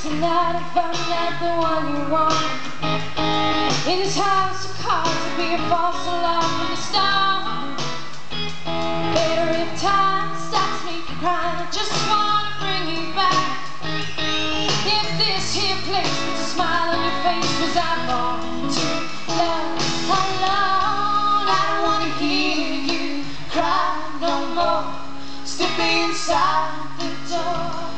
tonight I found out the one you want. In this house of cards to be a false alarm from the start. Later if time stops me from crying, I just want to bring you back. If this here place puts a smile on your face, was I born to love alone? I don't want to hear you cry no more. Step inside the door.